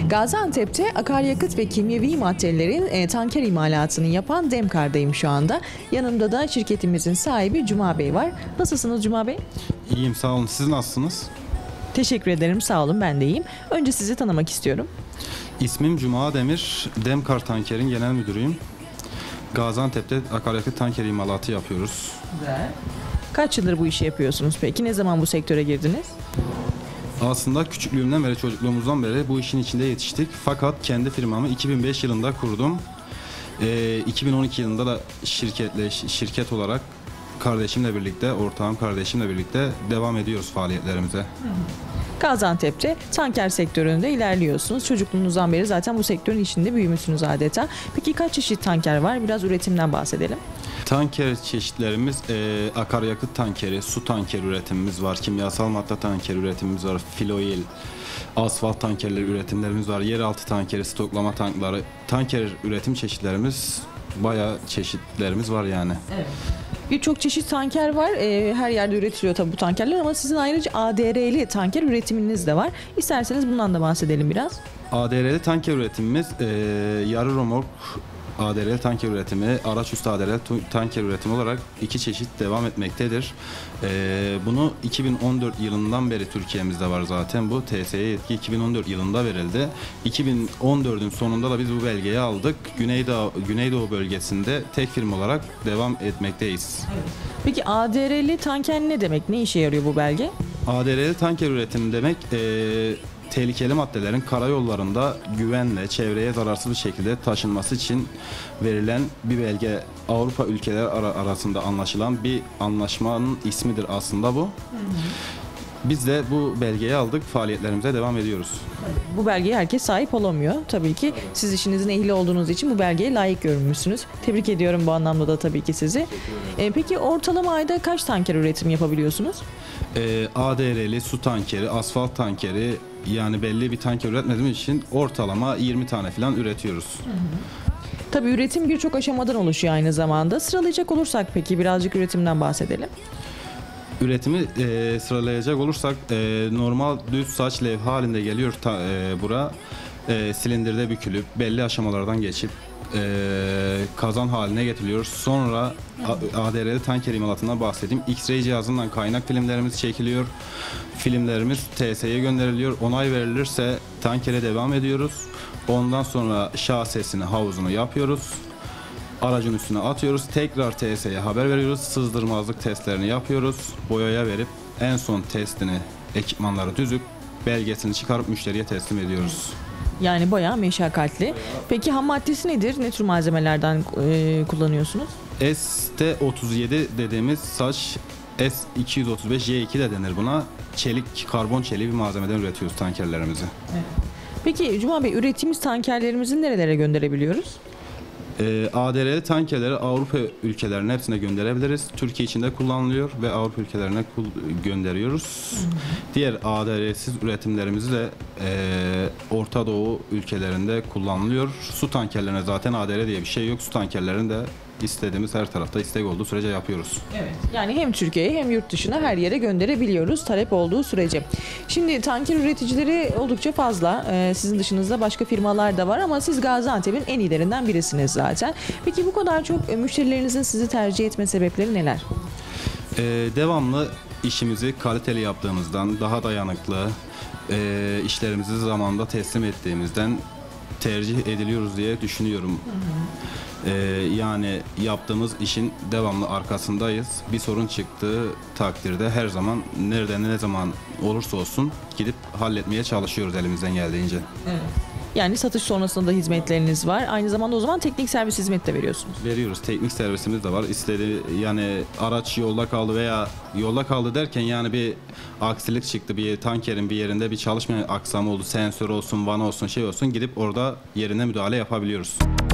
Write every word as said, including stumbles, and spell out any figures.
Gaziantep'te akaryakıt ve kimyevi maddelerin e, tanker imalatını yapan Demkar'dayım şu anda. Yanımda da şirketimizin sahibi Cuma Bey var. Nasılsınız Cuma Bey? İyiyim, sağ olun. Siz nasılsınız? Teşekkür ederim, sağ olun, ben de iyiyim. Önce sizi tanımak istiyorum. İsmim Cuma Demir, Demkar Tanker'in genel müdürüyüm. Gaziantep'te akaryakıt tanker imalatı yapıyoruz. Güzel. Kaç yıldır bu işi yapıyorsunuz peki? Ne zaman bu sektöre girdiniz? Aslında küçüklüğümden beri, çocukluğumuzdan beri bu işin içinde yetiştik. Fakat kendi firmamı iki bin beş yılında kurdum. Ee, iki bin on iki yılında da şirketle şirket olarak kardeşimle birlikte, ortağım kardeşimle birlikte devam ediyoruz faaliyetlerimize. Gaziantep'te tanker sektöründe ilerliyorsunuz. Çocukluğunuzdan beri zaten bu sektörün içinde büyümüşsünüz adeta. Peki kaç çeşit tanker var? Biraz üretimden bahsedelim. Tanker çeşitlerimiz e, akaryakıt tankeri, su tanker üretimimiz var, kimyasal madde tanker üretimimiz var, filoil, asfalt tankerleri üretimlerimiz var, yeraltı tankeri, stoklama tankları, tanker üretim çeşitlerimiz bayağı çeşitlerimiz var yani. Evet. Birçok çeşit tanker var. Ee, her yerde üretiliyor tabii bu tankerler ama sizin ayrıca A D R'li tanker üretiminiz de var. İsterseniz bundan da bahsedelim biraz. A D R'li tanker üretimimiz e, yarı romork A D R'li tanker üretimi, araç üstü A D R'li tanker üretimi olarak iki çeşit devam etmektedir. Ee, bunu iki bin on dört yılından beri Türkiye'mizde var zaten. Bu T S E yetki iki bin on dört yılında verildi. iki bin on dördün sonunda da biz bu belgeyi aldık. Güneydoğu, Güneydoğu bölgesinde tek firma olarak devam etmekteyiz. Evet. Peki A D R'li tanker ne demek? Ne işe yarıyor bu belge? A D R'li tanker üretimi demek e, tehlikeli maddelerin karayollarında güvenle, çevreye zararsız bir şekilde taşınması için verilen bir belge. Avrupa ülkeler arasında anlaşılan bir anlaşmanın ismidir aslında bu. Hı hı. Biz de bu belgeyi aldık, faaliyetlerimize devam ediyoruz. Bu belgeye herkes sahip olamıyor tabii ki. Siz işinizin ehli olduğunuz için bu belgeye layık görünmüşsünüz. Tebrik ediyorum bu anlamda da tabii ki sizi. Ee, peki ortalama ayda kaç tanker üretim yapabiliyorsunuz? Ee, A D R'li su tankeri, asfalt tankeri, yani belli bir tanker üretmediğimiz için ortalama yirmi tane falan üretiyoruz. Hı hı. Tabii üretim birçok aşamadan oluşuyor aynı zamanda. Sıralayacak olursak peki birazcık üretimden bahsedelim. Üretimi e, sıralayacak olursak e, normal düz saç levha halinde geliyor ta, e, bura. E, silindirde bükülüp belli aşamalardan geçip e, kazan haline getiriliyor. Sonra A D R'li tanker imalatından bahsedeyim. X-ray cihazından kaynak filmlerimiz çekiliyor. Filmlerimiz T S E'ye gönderiliyor. Onay verilirse tankere devam ediyoruz. Ondan sonra şahsesini, havuzunu yapıyoruz. Aracın üstüne atıyoruz. Tekrar T S E'ye haber veriyoruz. Sızdırmazlık testlerini yapıyoruz. Boyaya verip en son testini, ekipmanları düzüp belgesini çıkarıp müşteriye teslim ediyoruz. Yani bayağı meşakkatli. Peki ham maddesi nedir? Ne tür malzemelerden e, kullanıyorsunuz? S T otuz yedi dediğimiz saç, S iki yüz otuz beş J iki de denir buna. Çelik, karbon çeliği bir malzemeden üretiyoruz tankerlerimizi. Evet. Peki Cuma Bey, ürettiğimiz tankerlerimizi nerelere gönderebiliyoruz? Ee, A D R'li tankerleri Avrupa ülkelerinin hepsine gönderebiliriz. Türkiye içinde kullanılıyor ve Avrupa ülkelerine gönderiyoruz. Hı hı. Diğer A D R'siz üretimlerimizi de e, Orta Doğu ülkelerinde kullanılıyor. Su tankerlerine zaten A D R diye bir şey yok. Su tankerlerini de istediğimiz her tarafta istek olduğu sürece yapıyoruz. Evet. Yani hem Türkiye'ye hem yurt dışına her yere gönderebiliyoruz talep olduğu sürece. Şimdi tanker üreticileri oldukça fazla. Ee, sizin dışınızda başka firmalar da var ama siz Gaziantep'in en iyilerinden birisiniz zaten. Peki bu kadar çok müşterilerinizin sizi tercih etme sebepleri neler? Ee, devamlı işimizi kaliteli yaptığımızdan, daha dayanıklı, e, işlerimizi zamanında teslim ettiğimizden tercih ediliyoruz diye düşünüyorum. Hı hı. Ee, yani yaptığımız işin devamlı arkasındayız. Bir sorun çıktığı takdirde her zaman nerede ne zaman olursa olsun gidip halletmeye çalışıyoruz elimizden geldiğince. Evet. Yani satış sonrasında da hizmetleriniz var. Aynı zamanda o zaman teknik servis hizmeti de veriyorsunuz. Veriyoruz. Teknik servisimiz de var. İstedi yani araç yolda kaldı veya yolda kaldı derken yani bir aksilik çıktı. Bir tankerin bir yerinde bir çalışma aksam oldu. Sensör olsun, vana olsun, şey olsun, gidip orada yerine müdahale yapabiliyoruz.